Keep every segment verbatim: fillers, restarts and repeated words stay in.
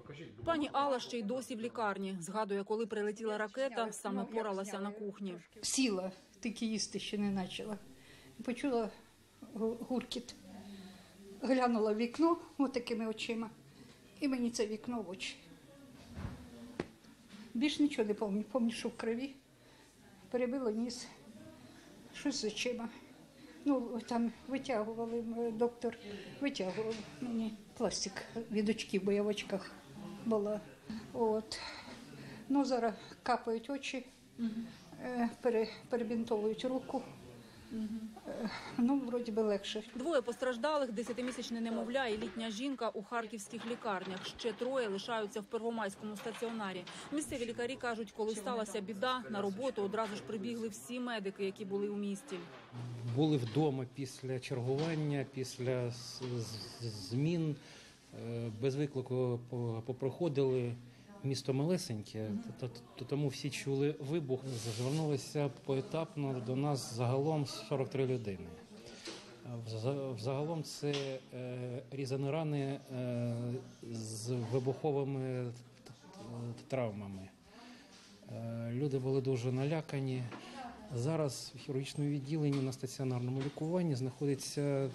Пані Алла ще й досі в лікарні. Згадує, коли прилетіла ракета, саме поралася на кухні. Сіла, тільки їсти ще не почала. Почула гуркіт. Глянула в вікно отакими очима. І мені це вікно в очі. Більш нічого не пам'ятаю. Пам'ятаю, що в крові. Перебило ніс. Щось з очима. Ну, там витягували, доктор витягував мені пластик від очків, бо я в очках була. От. Ну, зараз капають очі, угу. пере, перебінтовують руку. Угу. Ну, вроді би легше. Двоє постраждалих, десятимісячне немовля і літня жінка у харківських лікарнях. Ще троє лишаються в Первомайському стаціонарі. Місцеві лікарі кажуть, коли сталася біда, на роботу одразу ж прибігли всі медики, які були у місті. Були вдома після чергування, після змін, без виклику попроходили. Місто малесеньке, тому всі чули вибух. Звернулися поетапно до нас загалом сорок три людини. Загалом це різані рани з вибуховими травмами. Люди були дуже налякані. Зараз в хірургічному відділенні на стаціонарному лікуванні знаходиться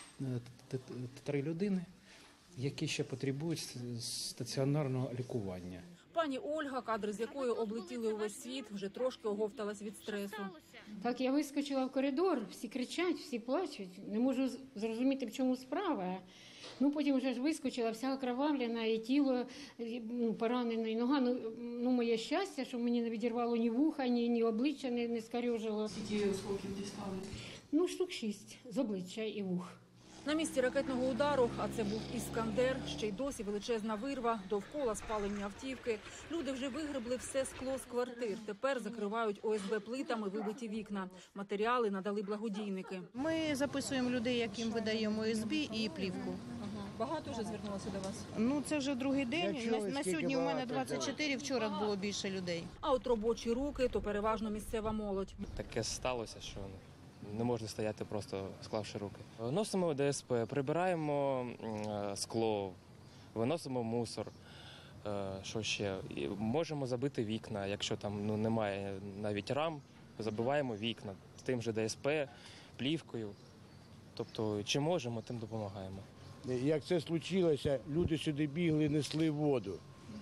три людини, які ще потребують стаціонарного лікування. Пані Ольга, кадри з якої облетіли увесь світ, вже трошки оговталась від стресу. Так, я вискочила в коридор, всі кричать, всі плачуть. Не можу зрозуміти, в чому справа. Ну, потім вже ж вискочила, вся окровавлена, і тіло ну, поранене, і нога. Ну, ну, моє щастя, що мені не відірвало ні вуха, ні, ні обличчя не, не скарьожило. Скільки осколків дістали? Ну, штук шість з обличчя і вух. На місці ракетного удару, а це був «Іскандер», ще й досі величезна вирва, довкола спалені автівки. Люди вже вигребли все скло з квартир. Тепер закривають о ес бе плитами вибиті вікна. Матеріали надали благодійники. Ми записуємо людей, яким видаємо о ес бе і плівку. Ага. Багато вже звернулося до вас? Ну, це вже другий день. На, на сьогодні у мене двадцять чотири, вчора було більше людей. А от робочі руки – то переважно місцева молодь. Таке сталося, що не можна стояти просто склавши руки. Носимо де ес пе, прибираємо скло, виносимо мусор, що ще. І можемо забити вікна, якщо там ну, немає навіть рам, забиваємо вікна тим же де ес пе, плівкою. Тобто, чи можемо, тим допомагаємо. Як це случилося, люди сюди бігли, несли воду,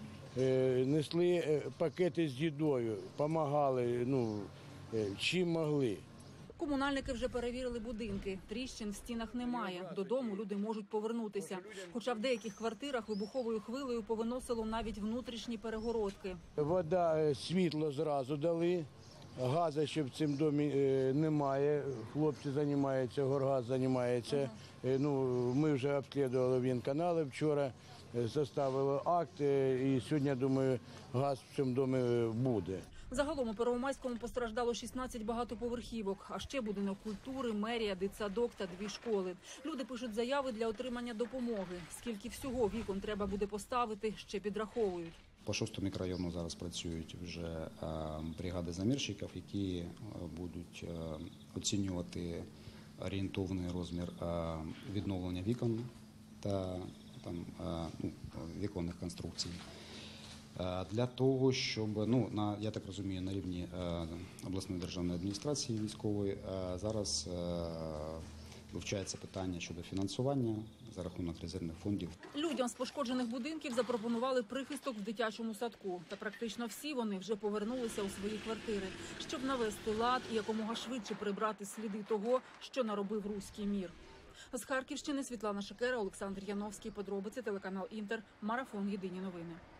несли пакети з їдою, допомагали, ну, чим могли. Комунальники вже перевірили будинки. Тріщин в стінах немає. Додому люди можуть повернутися. Хоча в деяких квартирах вибуховою хвилею повиносило навіть внутрішні перегородки. Вода, світло зразу дали. Газу ще в цьому домі немає. Хлопці займаються, Горгаз займається. Ага. Ну, ми вже обслідували Вінканали вчора, составили акт і сьогодні, думаю, газ в цьому домі буде. Загалом у Первомайському постраждало шістнадцять багатоповерхівок, а ще будинок культури, мерія, дитсадок та дві школи. Люди пишуть заяви для отримання допомоги. Скільки всього вікон треба буде поставити, ще підраховують. По шостому мікрорайону зараз працюють вже бригади замірщиків, які будуть оцінювати орієнтовний розмір відновлення вікон та там, ну, віконних конструкцій. Для того, щоб, ну, на, я так розумію, на рівні обласної державної адміністрації військової зараз вивчається питання щодо фінансування за рахунок резервних фондів. Людям з пошкоджених будинків запропонували прихисток в дитячому садку. Та практично всі вони вже повернулися у свої квартири, щоб навести лад і якомога швидше прибрати сліди того, що наробив руський мір. З Харківщини Світлана Шикера, Олександр Яновський. Подробиці, телеканал Інтер. Марафон. Єдині новини.